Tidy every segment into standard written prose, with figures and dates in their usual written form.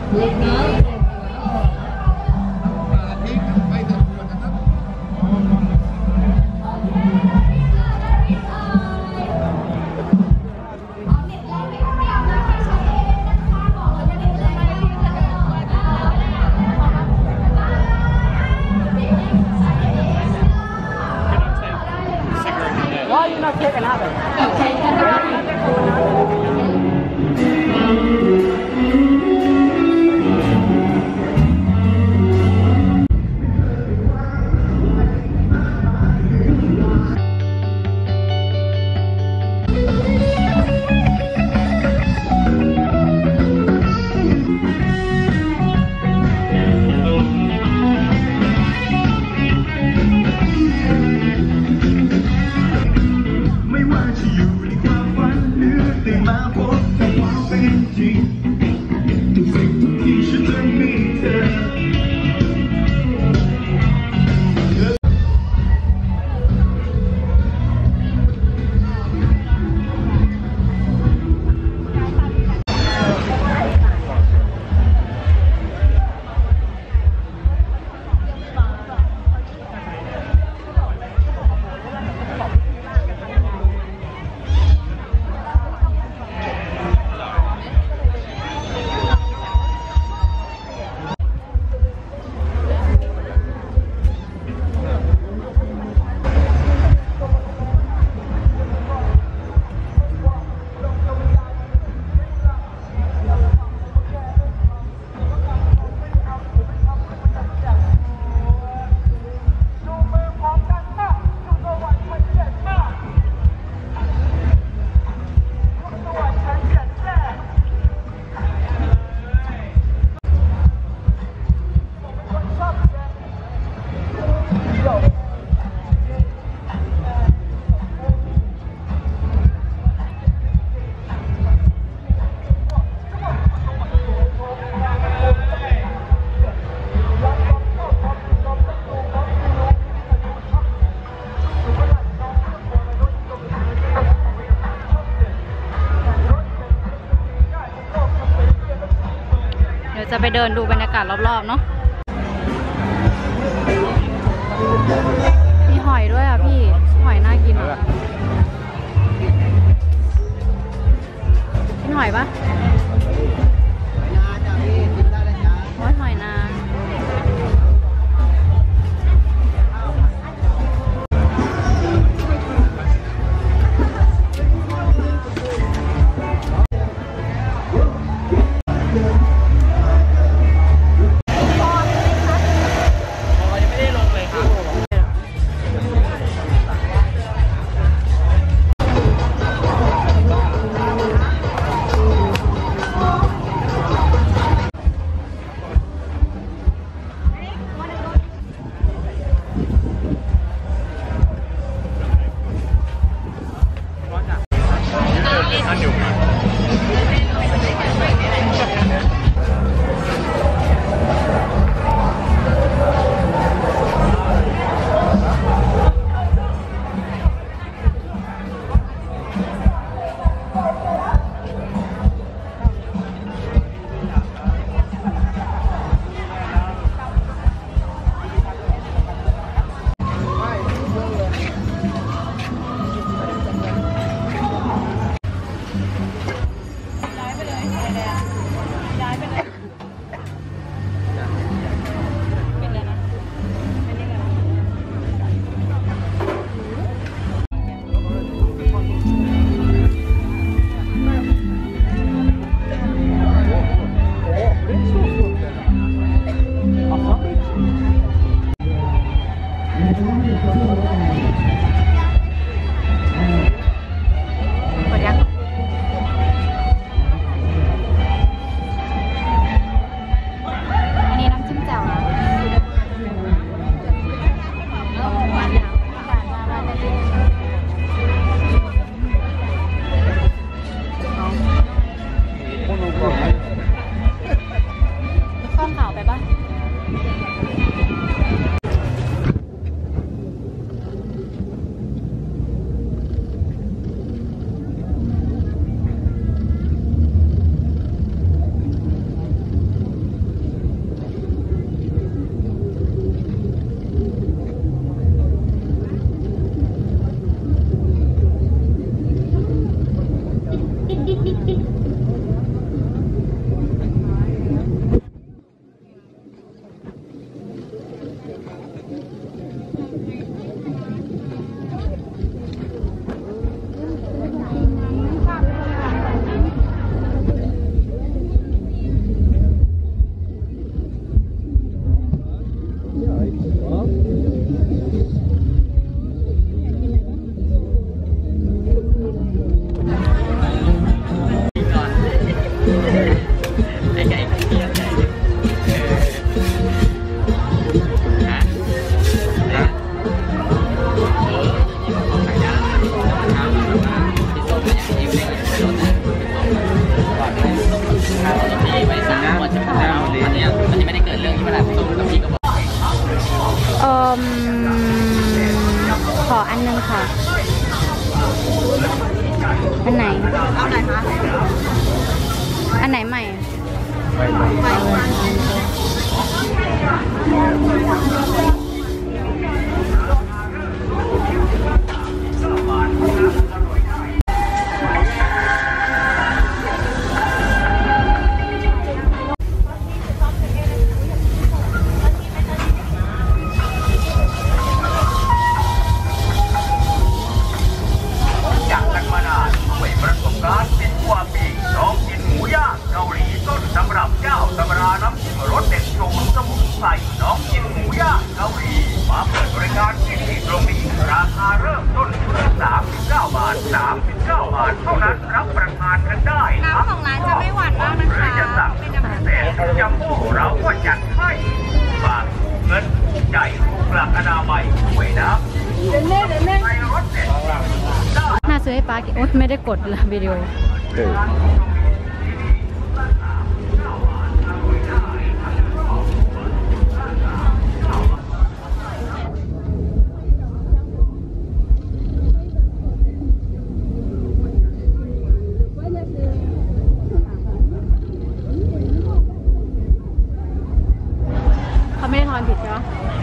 เล็กน้อย You're not taking out of it. จะไปเดินดูบรรยากาศรอบๆเนาะมีหอยด้วยอ่ะพี่หอยน่ากินอ่ะกินหอยปะหอยนานไหนใหม่ไม่เลยจากกันมานานด้วยประสบการณ์10 กว่าปีลองกินหมูย่างเกาหลีต้นตำรับเจ้าตำราน้ำจิ้มรสเด็ดโชว์สมุนไพรน้องกินหมูย่างเกาหลีมาเปิดบริการที่นี่ตรงนี้ราคาเริ่มต้น39 บาท39 บาทเท่านั้นรับประทานกันได้น้ำของร้านจะไม่หวานมากนะคะหรือจะสั่งเป็นน้ำพิเศษจัมโบ้เราก็จัดให้ฝากเงินใจถูกหลักอนามัยด้วยนะในรถเด็ดน่าซื้อให้ป้ากินโอ๊ยไม่ได้กดเลยวิดีโอเขาไม่ได้ทอนผิดใช่ไหม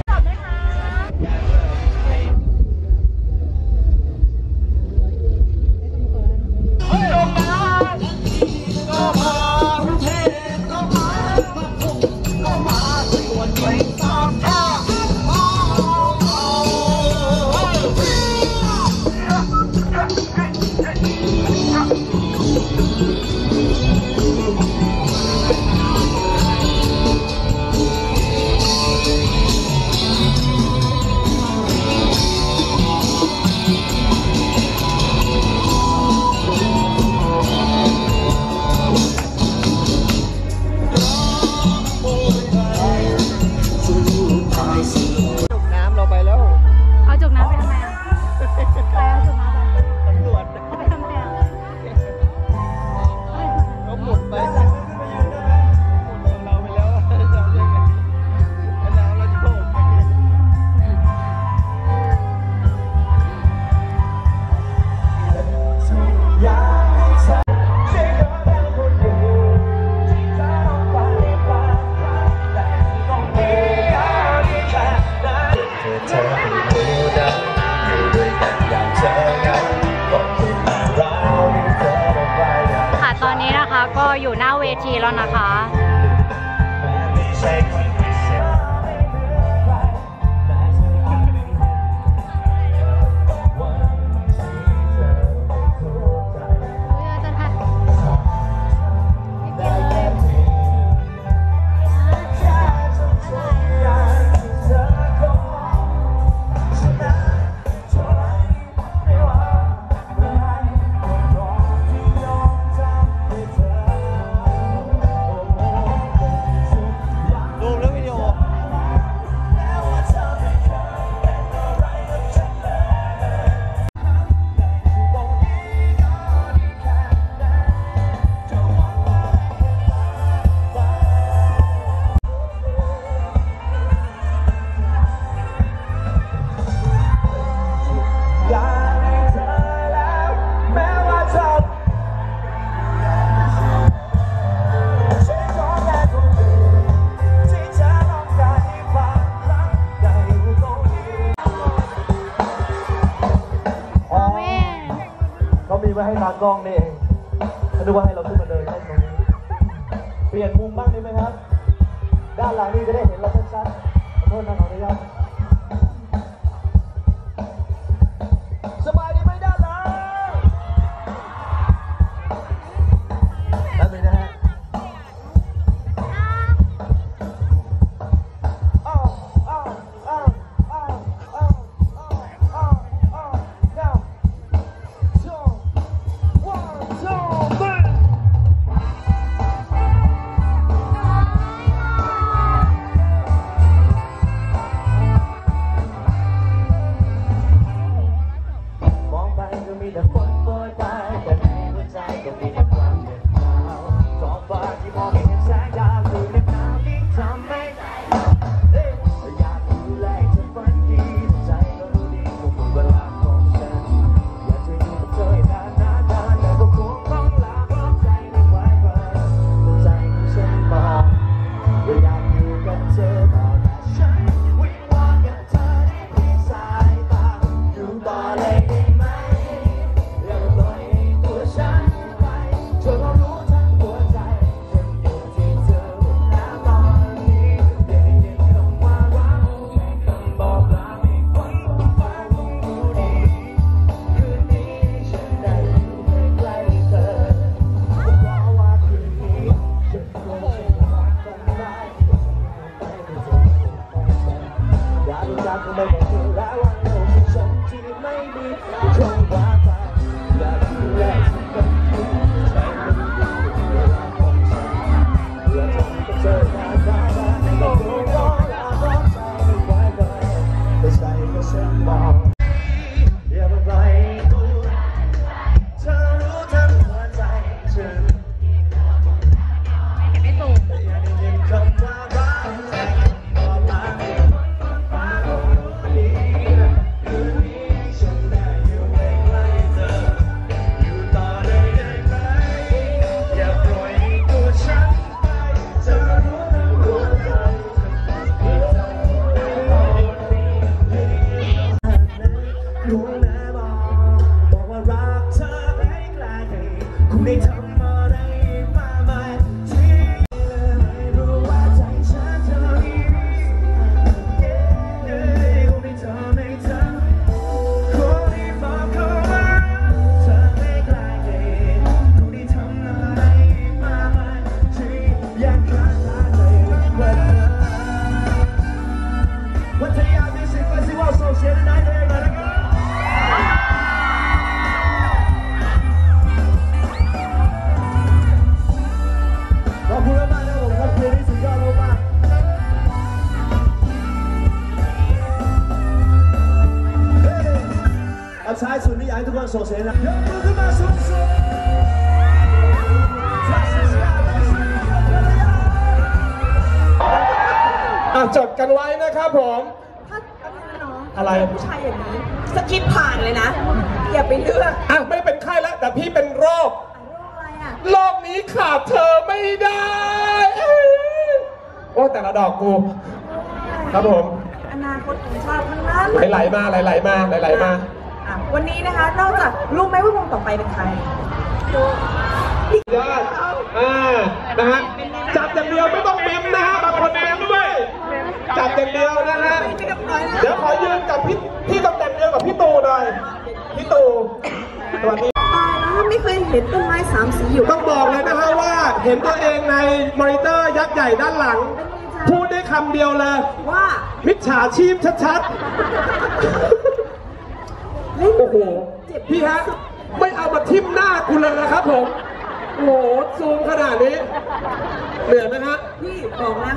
ก็อยู่หน้าเวทีแล้วนะคะไว้ให้ตากล้องนี่เองถ้าดูว่าให้เราขึ้นมาเดินเล่นตรงนี้เปลี่ยนมุมบ้างได้ไหมครับด้านหลังนี่จะได้เห็นเราชัดๆขอโทษนะขออนุญาตสบายดีไหมด้านหลังด้านนี้นะฮะอบคุณมากๆนะผมครับคืนนี้สุดยอดมากๆเอาท้ายสุดนี้อยากให้ทุกคนส่งเสียงนะยกมือขึ้นมาสูงๆจดกันไว้นะครับผมถ้าน้องอะไรผู้ชายอย่างนี้สกิปผ่านเลยนะ อย่าไปเลือกไม่เป็นไข้แล้วแต่พี่เป็นโรคโรคอะไรอ่ะโลกนี้ขาดเธอไม่ได้ โอ้แต่ละดอกกู ครับผมอนาคตของชาติทั้งนั้นไหลๆมาไหลๆมาไหลๆมาวันนี้นะคะนอกจากรู้ไหมว่าวงต่อไปเป็นใครยอดนะฮะจับอย่างเดียวไม่ต้องบิมนะฮะบางคนบิมด้วยจับอย่างเดียวนะฮะเดี๋ยวขอยืนกับพี่ตำแหน่งเดียวกับพี่ตูหน่อยพี่ตูสวัสดีตายแล้วไม่เคยเห็นต้นไม้สามสีอยู่ต้องบอกเลยนะฮะว่าเห็นตัวเองในมอนิเตอร์ยักษ์ใหญ่ด้านหลัง พูดได้คำเดียวเลยว่ามิจฉาชีพชัดๆโอ้โหพี่ฮะไม่เอามาทิ่มหน้ากูเลยนะครับผมโอ้โหซูมขนาดนี้เหนื่อยไหมฮะพี่บอกแล้วให้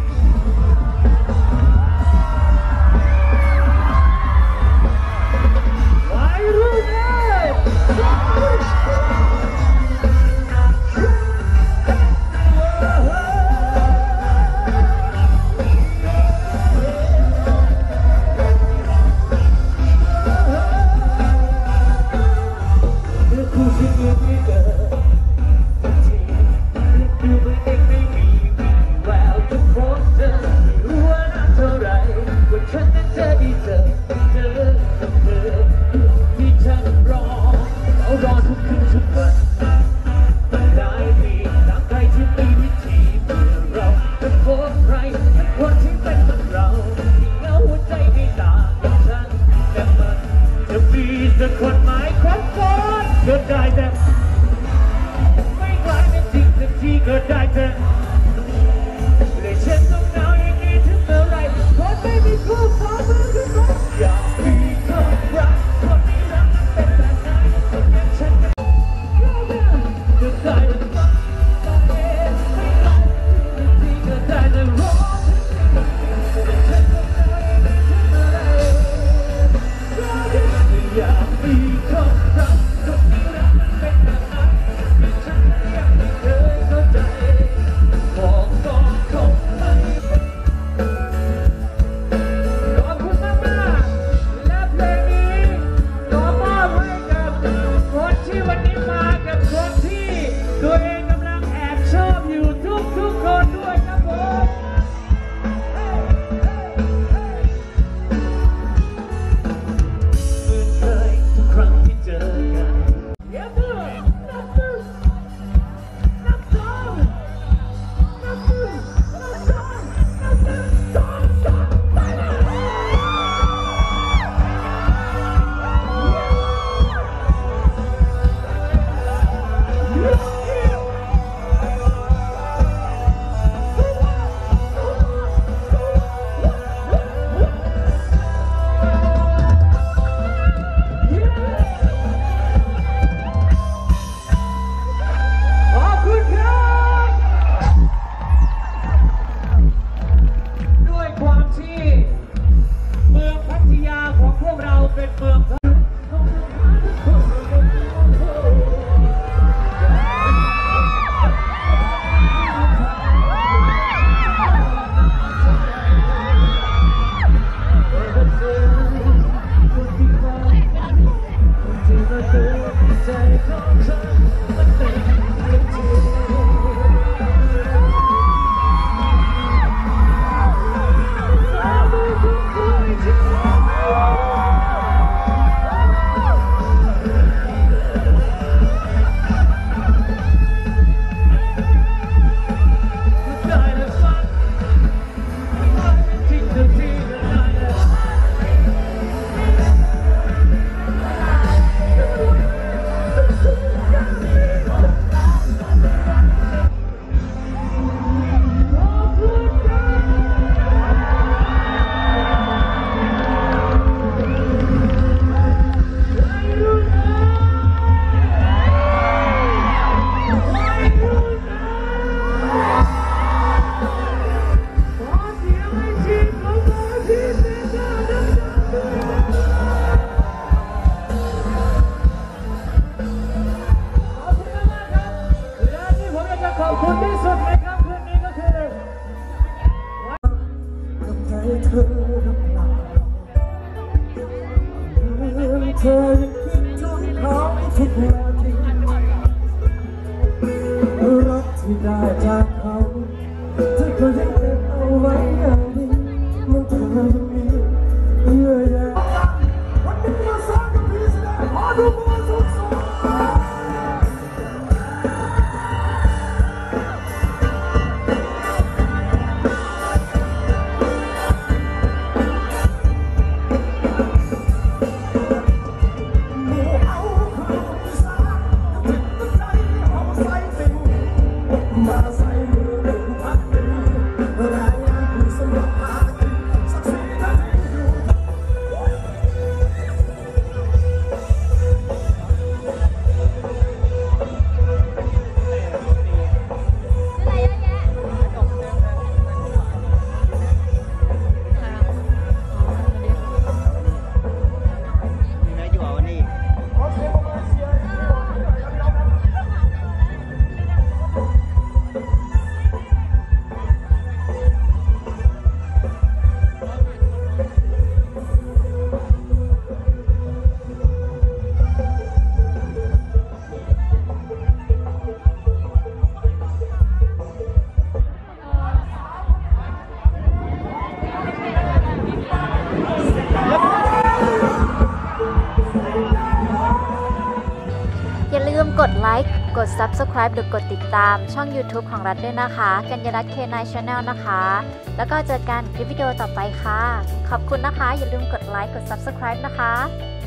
คนหมายความก่อนก็ได้แต่ไม่กลายเป็นจริงสักทีก็ได้แต่เลยฉันต้องหนาวอย่างนี้ถึงเมื่อไรคนไม่มีคู่ขอมือขึ้นมาอยากมีคนรักคนที่รักเป็นแบบไหนคนอย่างฉันก็ได้แต่ฟังไม่กลายเป็นจริงสักทีก็ได้แต่ร้องอยากมีคนรักคนที่รักมันเป็นแบบไหนฉันยังไม่เคยเข้าใจได้จากเขาเธอก็ยังเก็บเอาไว้อย่างนี้มันเธอยังมีเยื่อใยวันนี้มาสร้างกับพี่แสดงขอดูมือสุดๆอย่าลืมกดไลค์ กด Subscribe หรือกดติดตามช่อง YouTube ของรัฐด้วยนะคะ กัญญารัตน์ K9 Channel นะคะ แล้วก็เจอกันคลิปวิดีโอต่อไปค่ะ ขอบคุณนะคะ อย่าลืมกดไลค์ กด Subscribe นะคะ